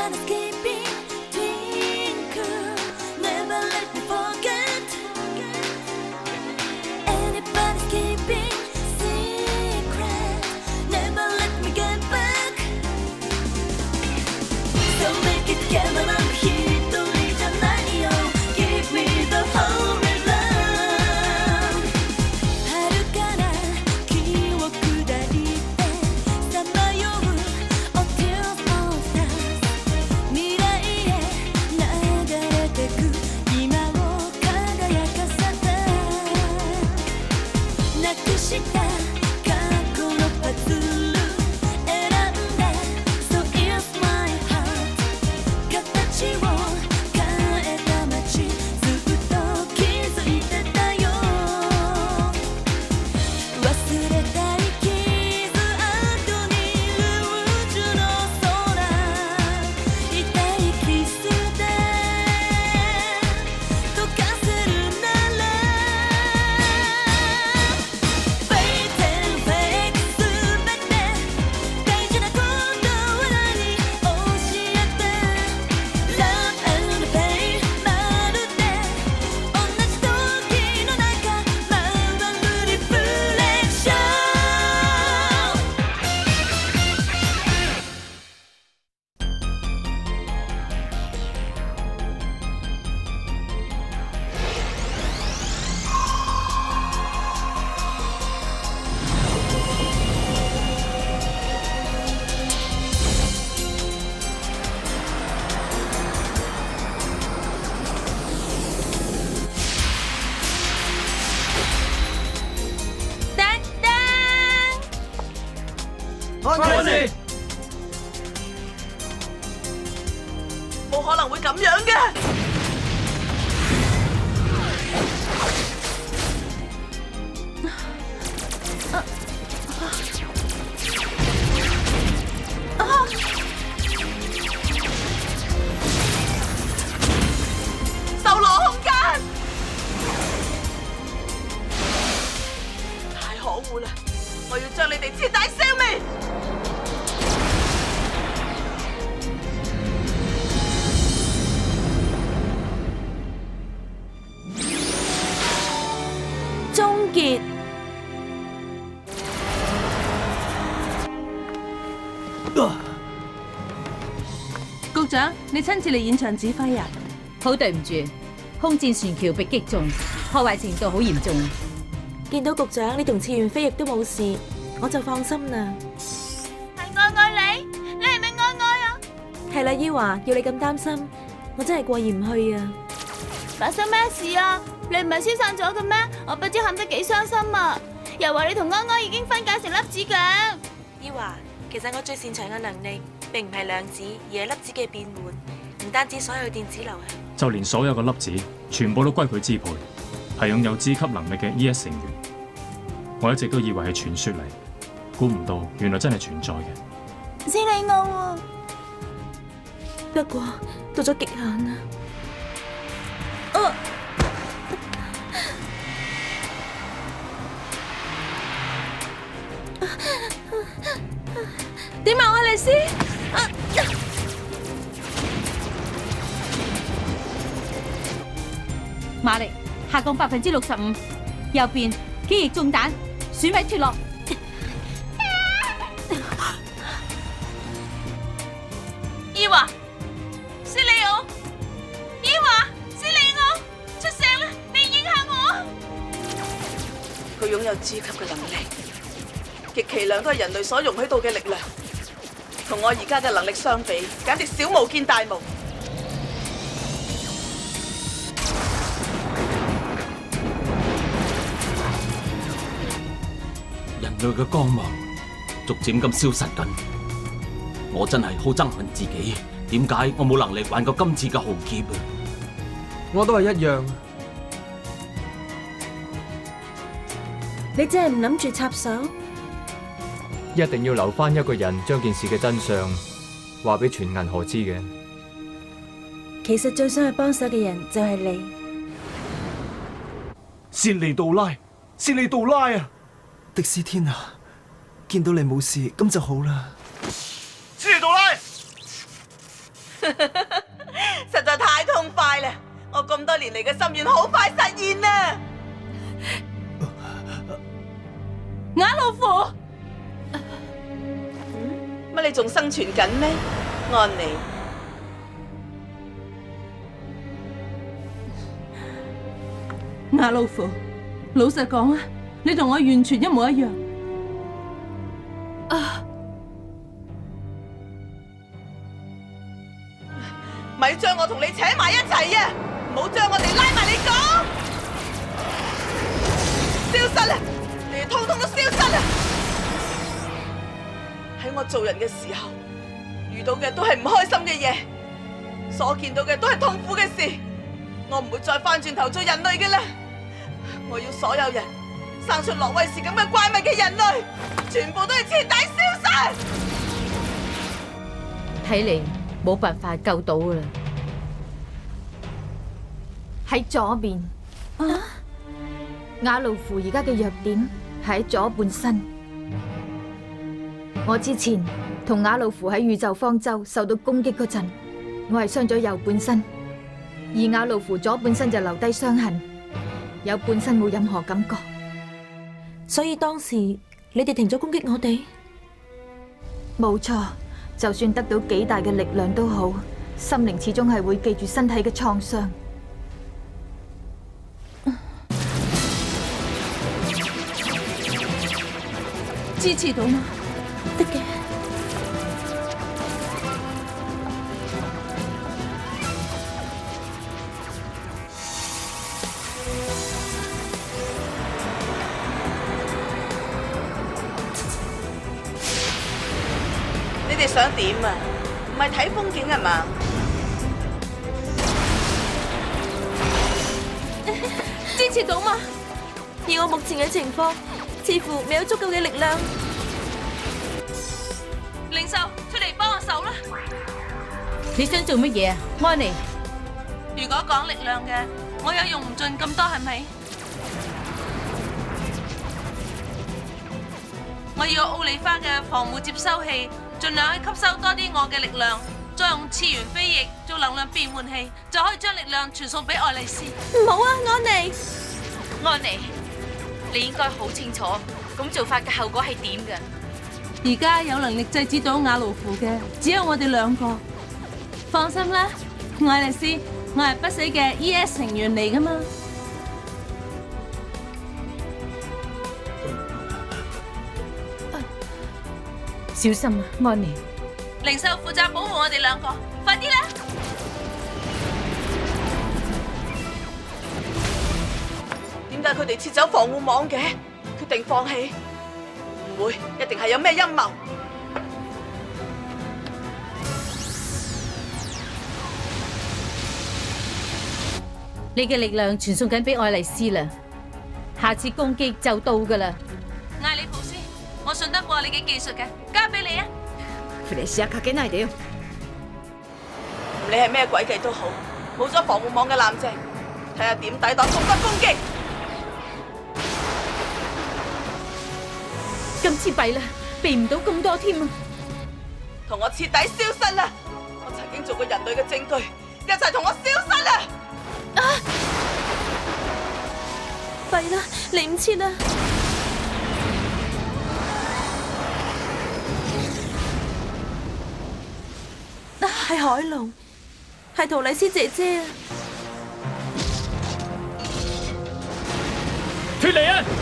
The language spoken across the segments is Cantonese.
開始， 冇可能會咁樣嘅。修羅空間，太可惡啦！我要將你哋徹底消滅。終結。 局長，你親自嚟現場指揮啊？ 好對唔住，空戰船橋被擊中，破壞程度好嚴重。 見到局長你同次元飛翼都冇事，我就放心啦。 係愛愛你，你係咪愛愛啊？ 係啦，伊華，要你咁擔心，我真係過意唔去啊！ 發生咩事啊？你唔係消散咗嘅咩？我不知喊得幾傷心啊！又話你同安安已經分解成粒子嘅。 伊華，其實我最擅長嘅能力並唔係量子，而係粒子嘅變換。唔單止所有電子流向， 就連所有嘅粒子，全部都歸佢支配，係擁有 G 級能力嘅 ES 成員。我一直都以為係傳說嚟，估唔到原來真係存在嘅。 斯里奧啊！ 不過到咗極限啦。 點啊，愛麗絲？ 馬力下降65%，右邊機翼中彈，損毀脫落。 伊華，斯里奧，伊華，斯里奧，出聲啦！你影下我。 佢擁有 G 級嘅能力，極其量都係人類所容許到嘅力量，同我而家嘅能力相比，簡直小巫見大巫。 人類嘅光芒逐漸咁消失緊，我真係好憎恨自己，點解我冇能力挽救今次嘅浩劫啊！ 我都係一樣。 你真係唔諗住插手？ 一定要留翻一個人將件事嘅真相話俾全銀河知嘅。 其實最想去幫手嘅人就係你。 善利杜拉，善利杜拉啊！ 迪斯天啊，見到你冇事咁就好啦。 善利杜拉， 實在太痛快啦！我咁多年嚟嘅心願好快實現啦！ 雅老父， 乜你仲生存緊咩？安妮， 雅老父，老實講啊，你同我完全一模一樣。 咪將我同你扯埋一齊啊！唔好將我哋拉埋你講，消失啦！你哋通通都消失啦！喺我做人嘅時候，遇到嘅都係唔開心嘅嘢，所見到嘅都係痛苦嘅事。我唔會再翻轉頭做人類嘅啦！我要所有人生出洛威士咁嘅怪物嘅人類，全部都係徹底消失。 睇嚟冇辦法救到噶啦。喺左邊，雅路夫而家嘅弱點係喺左半身。我之前同雅路夫喺宇宙方舟受到攻擊嗰陣，我係傷咗右半身，而雅路夫左半身就留低傷痕，右半身冇任何感覺。 所以當時你哋停咗攻擊我哋？ 冇錯，就算得到幾大嘅力量都好，心靈始終係會記住身體嘅創傷。 支持到嗎？ 得嘅。 你哋想點啊？唔係睇風景係嘛？ 支持到嗎？ 以我目前嘅情況，似乎未有足夠嘅力量。 靈獸，出嚟幫我手啦！ 你想做乜嘢啊，安妮？ 如果講力量嘅，我有用唔盡咁多，係咪？我要奧利花嘅防護接收器，盡量去吸收多啲我嘅力量，再用次元飛翼做能量變換器，就可以將力量傳送俾愛麗絲。 唔好啊，安妮！ 安妮，你應該好清楚咁做法嘅後果係點嘅。 而家有能力制止到雅路夫嘅，只有我哋兩個。放心啦，愛麗絲，我係不死嘅 ES 成員嚟噶嘛。 小心啊，安妮！ 靈獸負責保護我哋兩個，快啲啦！ 點解佢哋撤走防護網嘅？決定放棄？唔會，一定係有咩陰謀。 你嘅力量傳送緊俾愛麗絲啦，下次攻擊就到噶啦。 艾里普斯，我信得過你嘅技術嘅，交俾你啊！ 唔理係咩詭計都好，冇咗防護網嘅艦隻，睇下點抵擋咁多攻擊。 今次弊啦，避唔到咁多添啊！ 同我徹底消失啦！我曾經做過人類嘅證據，一齊同我消失啦！ 弊啦，嚟唔切啦！係海龍，係陶麗絲姐姐啊！ 脫離啊！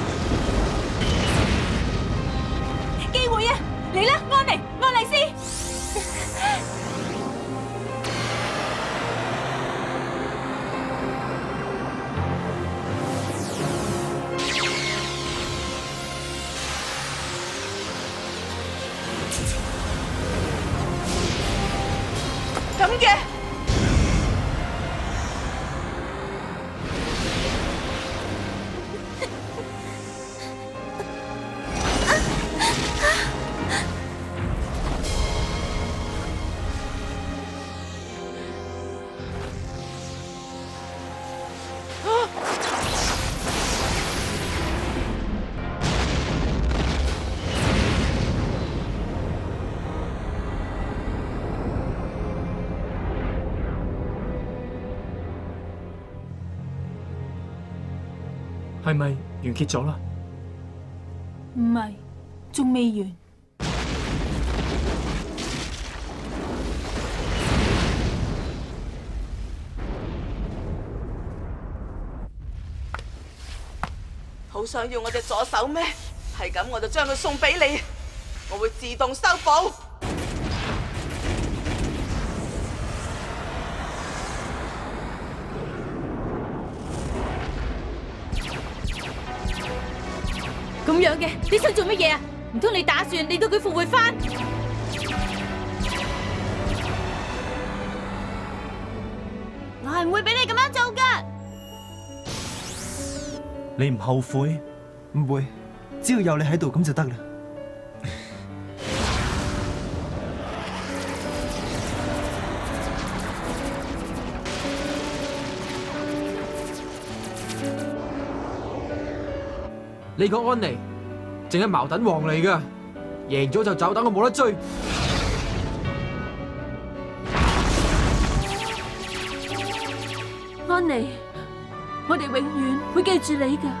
機會啊！嚟啦，安妮、愛麗絲！ 咁嘅。 係咪完結咗啦？ 唔係，仲未完。 好想要我隻左手咩？係咁，我就將佢送俾你，我會自動修補。 咁樣嘅，你想做乜嘢啊？唔通你打算令到佢復活翻？ 我係唔會俾你咁樣做噶。 你唔後悔？ 唔會，只要有你喺度咁就得啦。 呢個安妮淨係矛盾王嚟噶，贏咗就走，等我冇得追。 安妮，我哋永遠會記住你噶。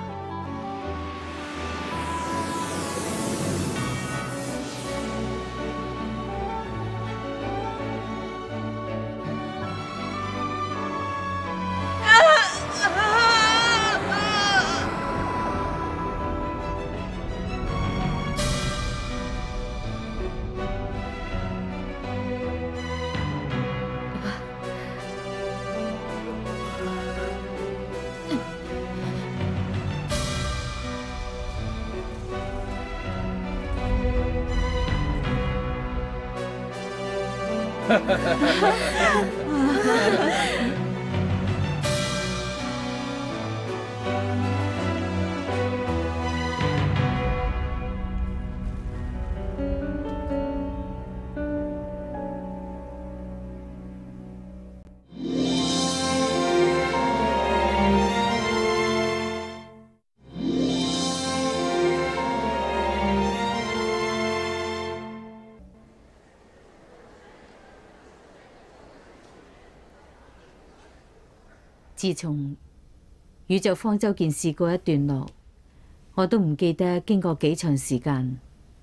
自從宇宙方舟件事告一段落，我都唔記得經過幾長時間。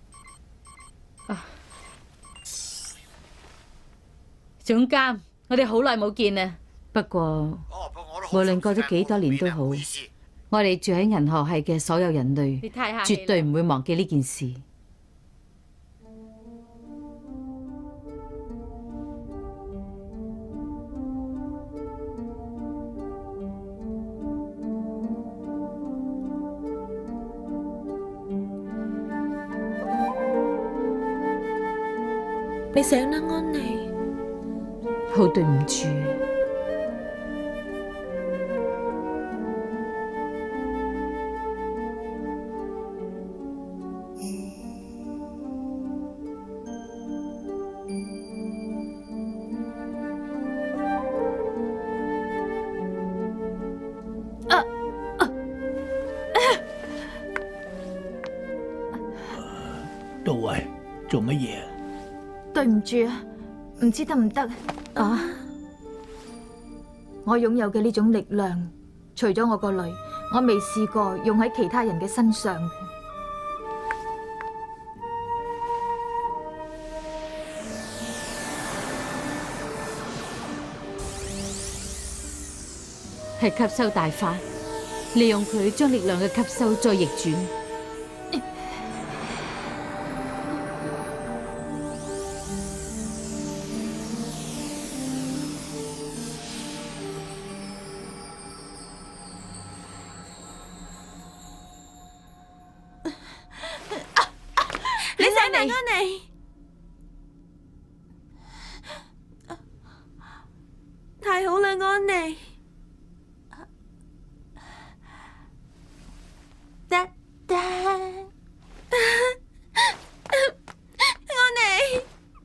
總監，我哋好耐冇見啦。不過無論過咗幾多年都好，我哋住喺銀河系嘅所有人類，絕對唔會忘記呢件事。 你醒啦，安妮。 好對唔住。 杜慧，做乜嘢？ 對唔住啊，唔知得唔得啊？我擁有嘅呢種力量，除咗我個女，我未試過用喺其他人嘅身上。 係吸收大法，利用佢將力量嘅吸收再逆轉。 安妮，太好啦，安妮。爹爹，安妮，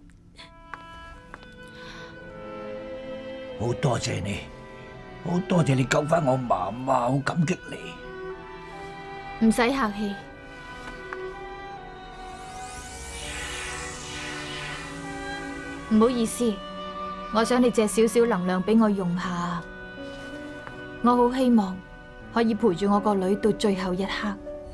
好多謝你，好多謝你救翻我媽媽，好感激你。 唔使客氣。唔好意思，我想你借少少能量俾我用下。我好希望可以陪住我個女到最後一刻。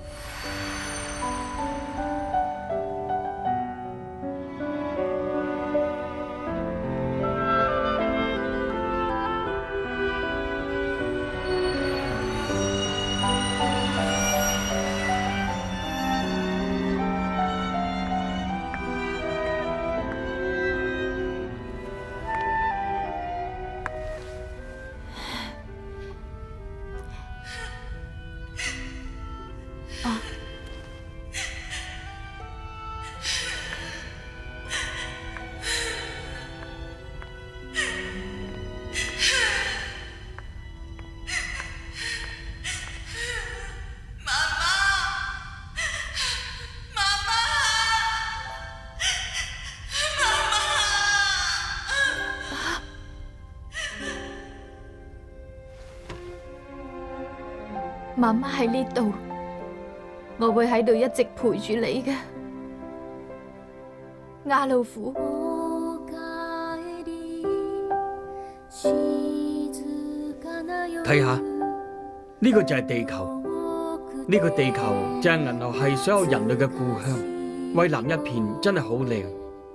媽媽喺呢度，我會喺度一直陪住你嘅，亞老虎。 睇下，呢個就係地球，呢個地球就係銀河系所有人類嘅故鄉，蔚藍一片，真係好靚。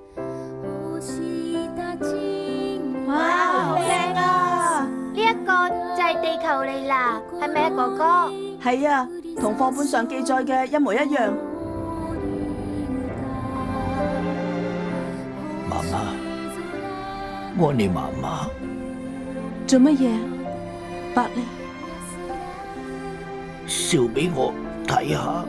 哇，好靚啊！呢一個就係地球嚟啦，係咪啊，哥哥？ 係啊，同課本上記載嘅一模一樣。 媽媽，安妮媽媽， 做乜嘢？百利， 笑俾我睇下。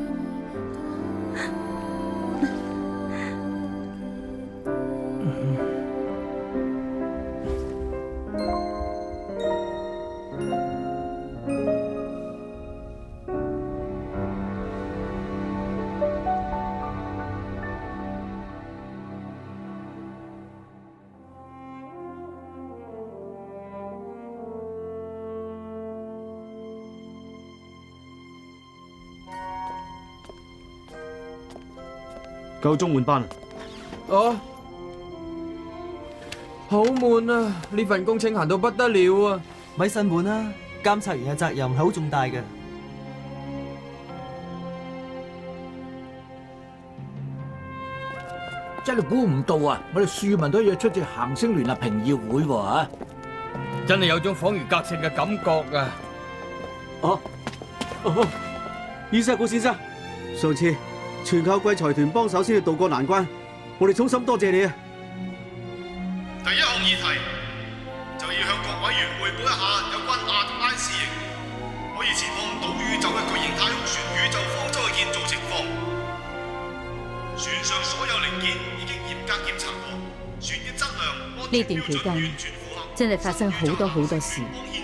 夠鐘換班啦！ 哦，好悶啊！呢份工清閒到不得了啊！ 咪呻悶啦，監察員嘅責任係好重大嘅。 真係估唔到啊！我哋庶民都約出席行星聯合評議會喎嚇， 真係有種恍如隔世嘅感覺啊！ 伊沙古先生，上次全靠貴財團幫手先至渡過難關，我哋衷心多謝你啊！ 第一項議題就要向各委員匯報一下有關亞特拉斯型可以前往島宇宙嘅巨型太空船宇宙方舟嘅建造情況。船上所有零件已經嚴格檢查過，船嘅質量、安全標準完全符合。 真係發生好多事。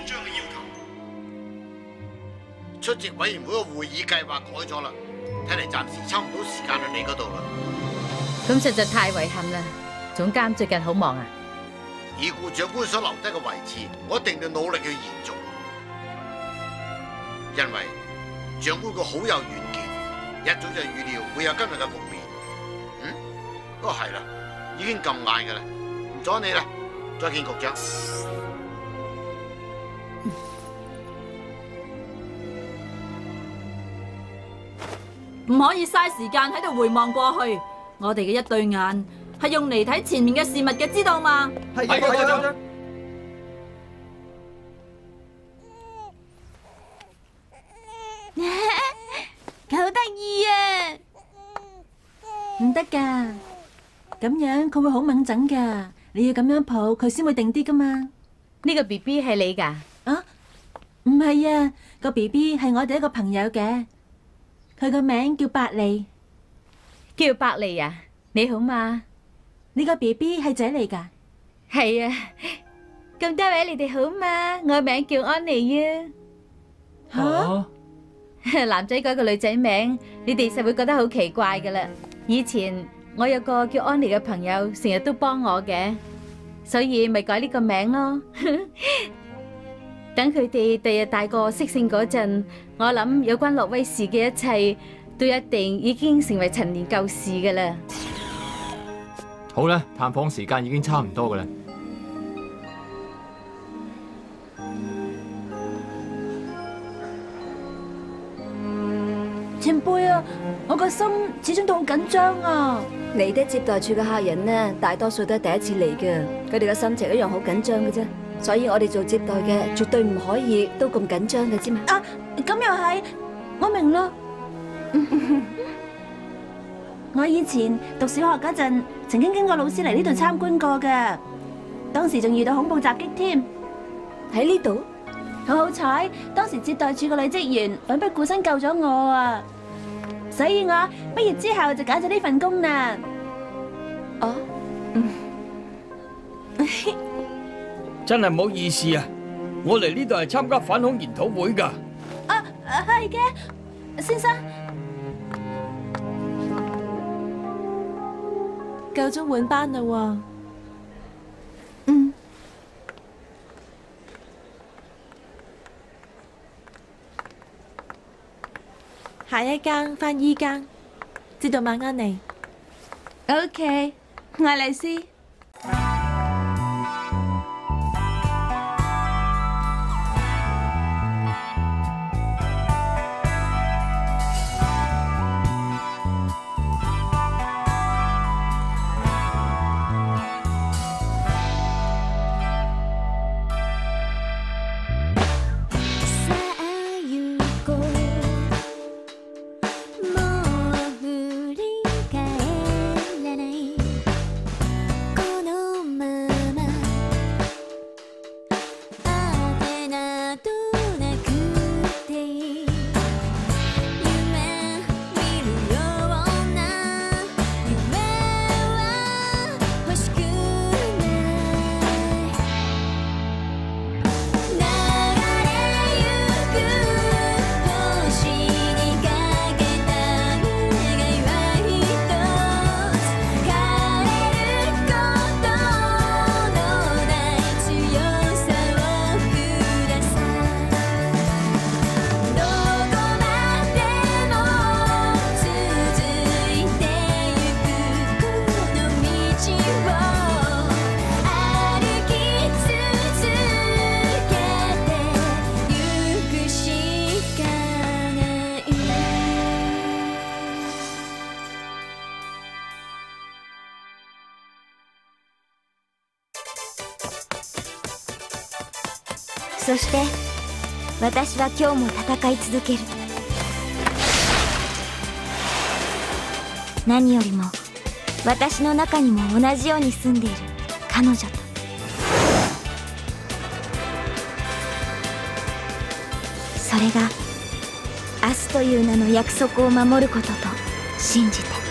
出席委員會嘅會議計劃改咗啦，睇嚟暫時抽唔到時間去你嗰度啦。 咁實在太遺憾啦，總監最近好忙啊。 已故長官所留低嘅位置，我一定要努力去延續，因為長官佢好有遠見，一早就預料會有今日嘅局面。係啦，已經咁晏噶啦，唔阻你啦，再見局長。 唔可以嘥時間喺度回望過去，我哋嘅一對眼係用嚟睇前面嘅事物嘅，知道嘛？係，局長。 好得意啊！ 唔得噶，咁樣佢會好猛整噶，你要咁樣抱佢先會定啲噶嘛。 呢個 BB 係你噶？ 啊，唔係啊，個 BB 係我哋一個朋友嘅。佢個名叫百利， 叫百利啊？你好嘛？ 你個 BB 係仔嚟噶？ 係啊，咁多位你哋好嘛？我名叫安妮啊。吓？男仔改個女仔名，你哋實會覺得好奇怪噶啦。以前我有個叫安妮嘅朋友，成日都幫我嘅，所以咪改呢個名咯。等佢哋第日大個識性嗰陣，我諗有關洛威士嘅一切都一定已經成為陳年舊事噶啦。 好啦，探訪時間已經差唔多噶啦。 前輩啊，我個心始終都好緊張啊！ 你的接待處嘅客人呢，大多數都係第一次嚟嘅，佢哋嘅心情一樣好緊張嘅啫。所以我哋做接待嘅絕對唔可以都咁緊張嘅，知嘛？ 啊，咁又係，我明啦。我以前讀小學嗰陣，曾經經過老師嚟呢度參觀過㗎，當時仲遇到恐怖襲擊添。 喺呢度？ 好彩，當時接待處嘅女職員奮不顧身救咗我啊！所以我畢業之後就揀咗呢份工啦。 哦， 真係唔好意思啊！我嚟呢度係參加反恐研討會㗎。 係嘅，先生。 夠鐘換班啦喎。下一更返依更，知道晚安妮。 OK， 愛麗絲。 そして私は今日も戦い続ける。何よりも私の中にも同じように住んでいる彼女と。それが明日という名の約束を守ることと信じて。